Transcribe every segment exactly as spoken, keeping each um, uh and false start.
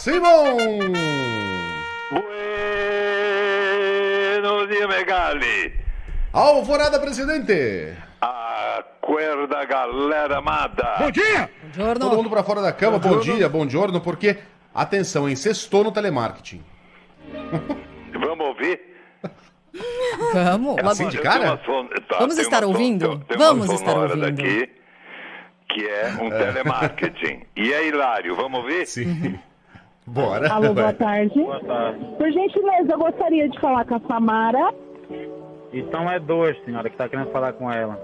Simon! Buenos dias, Megali. Alvorada, presidente! Acorda, galera amada. Bom dia! Buongiorno. Todo mundo pra fora da cama, bom, bom dia, bom giorno, porque, atenção, hein, sextou no telemarketing. Vamos ouvir? Vamos. É assim de cara? Son... Tá, Vamos estar son... ouvindo? Tem Vamos uma estar ouvindo. Daqui, que é um é. telemarketing. E é hilário, vamos ouvir? Sim. Bora. Alô, boa tarde. Boa tarde. Por gentileza, eu gostaria de falar com a Samara. Então é dois, senhora, que tá querendo falar com ela.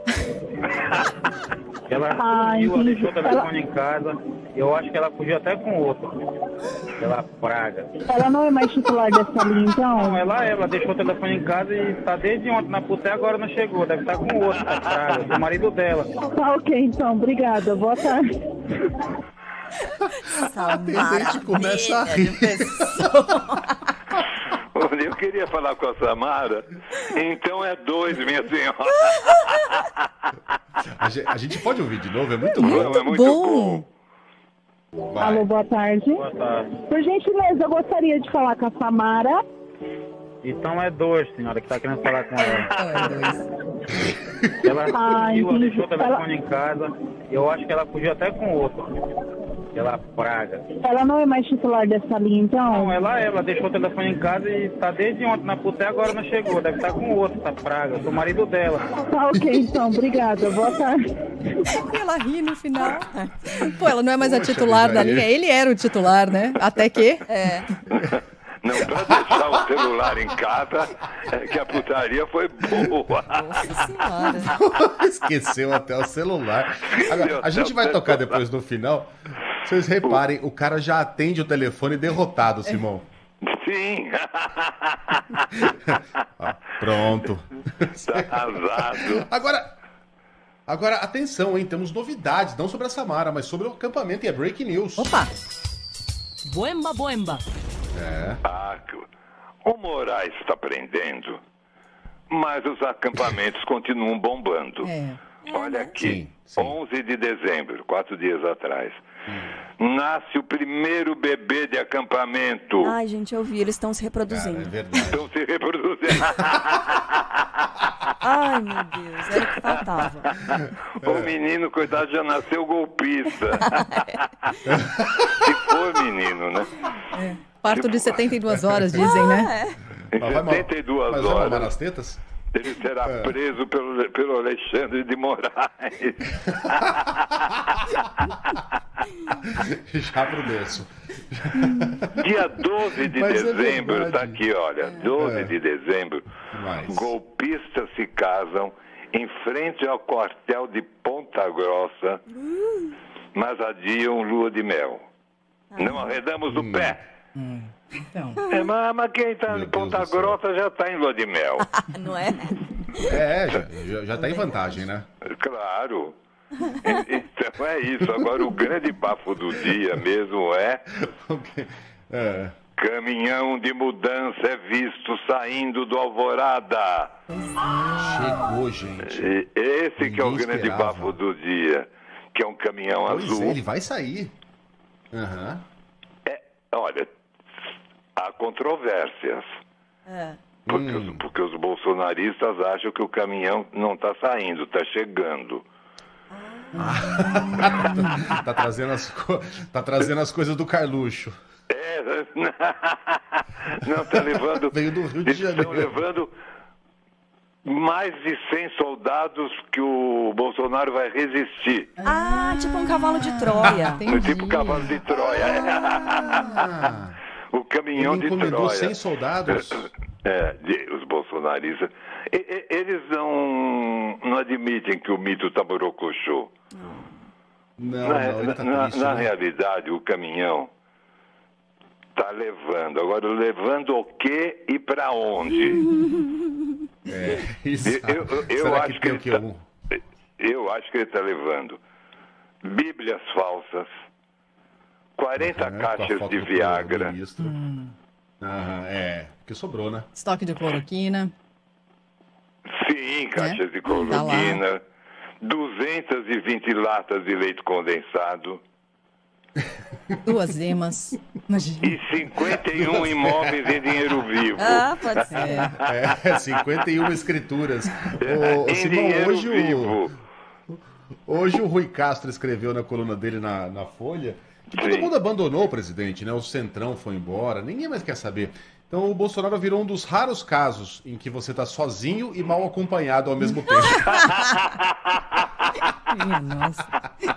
Ela Ah, fugiu, ela entendi. deixou o telefone em casa. Eu acho que ela fugiu até com outro. Pela praga. Ela não é mais titular dessa linha, então? Não, ela é, ela deixou o telefone em casa e tá desde ontem na puta e agora não chegou. Deve estar com outro, essa praga, o marido dela. Tá ok, então. Obrigada. Boa tarde. A atendente começa a rir. Eu queria falar com a Samara. Então é dois, minha senhora. A gente, a gente pode ouvir de novo? É muito Muito bom. Não, é muito bom. bom. Vai. Alô, boa tarde. Boa tarde. Por gentileza, eu gostaria de falar com a Samara. Então é dois, senhora, que tá querendo falar com ela. É, dois. Ela Ah, fugiu, ela entendi. deixou o telefone em casa. Eu acho que ela fugiu até com outro. Pela praga. Ela não é mais titular dessa linha, então? Não, ela é, ela deixou o telefone em casa e tá desde ontem na puta e agora não chegou. Deve estar com outro, essa praga, o marido dela. Tá ok, então. Obrigada. Boa tarde. E ela ri no final. Pô, ela não é mais a Poxa titular vida, da linha. Ele era o titular, né? Até que... É. Não, pra deixar o celular em casa, é que a putaria foi boa. Nossa senhora. Esqueceu até o celular. Agora, a gente vai tocar depois no final. Vocês reparem, o cara já atende o telefone derrotado, Simão. Sim. Ó, pronto. Tá arrasado. Agora, agora, atenção, hein? Temos novidades, não sobre a Samara, mas sobre o acampamento e é breaking news. Opa. Boemba, boemba. É. Ah, o Moraes está prendendo, mas os acampamentos continuam bombando. É. Olha aqui, Sim, sim. onze de dezembro, quatro dias atrás, nasce o primeiro bebê de acampamento. Ai, gente, eu vi, eles estão se Cara, reproduzindo. é verdade. Estão se reproduzindo. Ai, meu Deus, era o que faltava. O menino, coitado, já nasceu golpista. Se for menino, né? Parto de setenta e duas horas, dizem, né? Ah, é. Em Mas vai mal- setenta e duas Mas vai mamar horas, nas tetas? ele será É. preso pelo, pelo Alexandre de Moraes. Já pro berço. Dia doze de Mas é dezembro, verdade. tá aqui, olha, doze É. de dezembro, Mas... golpistas se casam em frente ao quartel de Ponta Grossa, mas adiam lua de mel. Não arredamos o pé. Então. É, mas, mas quem tá Meu em Deus Ponta do céu. Grossa já tá em lua de mel. Não é? É, já, já, já tá em vantagem, né? Claro. E- Então é isso. Agora o grande bafo do dia mesmo é... Ok. É. Caminhão de mudança é visto saindo do Alvorada. Chegou, gente. E esse que é o Ninguém grande esperava. bafo do dia, que é um caminhão Pois azul. é, ele vai sair. Aham. É, olha, há controvérsias. É. Porque, Hum. os, porque os bolsonaristas acham que o caminhão não está saindo, está chegando. Tá trazendo as, co... tá trazendo as coisas do Carluxo. É, não está levando. Veio do Rio de Eles estão Janeiro. levando mais de cem soldados que o Bolsonaro vai resistir. Ah, tipo um cavalo de Troia. Entendi. Tipo cavalo de Troia. Ah, O caminhão ele de encomendou Troia. cem soldados. É, de- os bolsonaristas. E- e- eles não, não admitem que o mito tá borocochô. Não, na não, ele tá na- triste, na né? realidade, o caminhão tá levando. Agora, levando o quê e para onde? É, isso. Eu, eu- eu Será acho que que, tem o ele quê? tá, Um... eu acho que ele está levando bíblias falsas, quarenta Aham, com a caixas foto de do Viagra, ministro. Aham, é, porque sobrou, né? Estoque de cloroquina. sim, caixas de Tá lá. cloroquina, duzentas e vinte latas de leite condensado. Duas emas. Imagina. E cinquenta e um imóveis em dinheiro vivo. Ah, pode ser. É. É, cinquenta e uma escrituras. Ô, Em Simão, dinheiro hoje vivo. o, hoje o Rui Castro escreveu na coluna dele na, na Folha que todo Sim. mundo abandonou o presidente, né? O Centrão foi embora, ninguém mais quer saber. Então o Bolsonaro virou um dos raros casos em que você tá sozinho e mal acompanhado ao mesmo tempo. Minha nossa.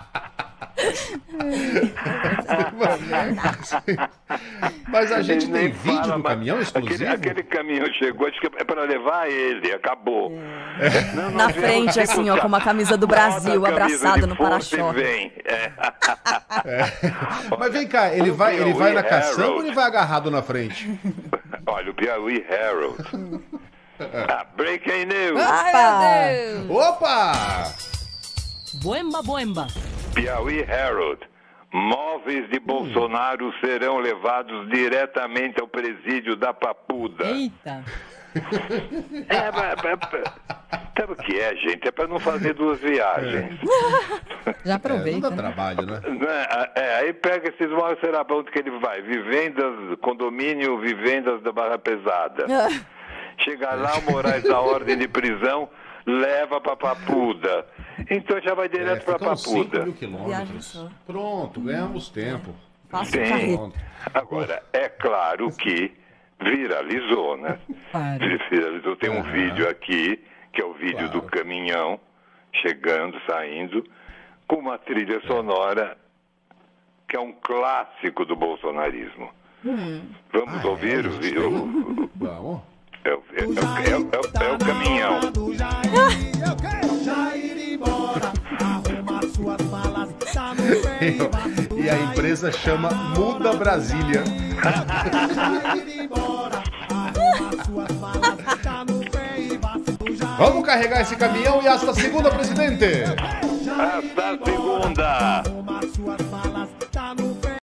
Mas a gente Ele tem nem vídeo fala, do mas caminhão exclusivo? Aquele, aquele caminhão chegou, acho que é para levar ele, acabou. Não, Na não, frente, não, assim, ó, com uma camisa do bota a Brasil camisa abraçado de no força e para-choque. vem. É. Mas vem cá, ele O vai, ele vai na Piauí caçamba Herald. ou ele vai agarrado na frente? Olha, o Piauí Herald. Ah, breaking news. Ai, meu Deus! Opa! Boemba, boemba. Piauí Herald. Móveis de Bolsonaro serão levados diretamente ao presídio da Papuda. Eita. É, mas, mas, sabe o que é, gente? É para não fazer duas viagens. Já É, não aproveita. dá né? trabalho, né? Né? É, aí pega esses móveis, será para onde que ele vai? Vivendas, condomínio, vivendas da Barra Pesada. Chega lá, o Moraes dá ordem de prisão, leva para Papuda. Então já vai É, direto para ficam cinco Papuda. mil Viagem quilômetros. só. Pronto, ganhamos tempo. Faço Sim. carreta. Agora, é claro que viralizou, né? Claro. Viralizou. Tem um Aham. vídeo aqui, que é o vídeo Claro. do caminhão, chegando, saindo, com uma trilha sonora que é um clássico do bolsonarismo. Vamos Ah, é? ouvir o A gente vídeo? Vamos. É, o- é, o- é, o- é, o- é o caminhão. E a empresa chama Muda Brasília. Vamos carregar esse caminhão e hasta segunda, presidente! Hasta segunda!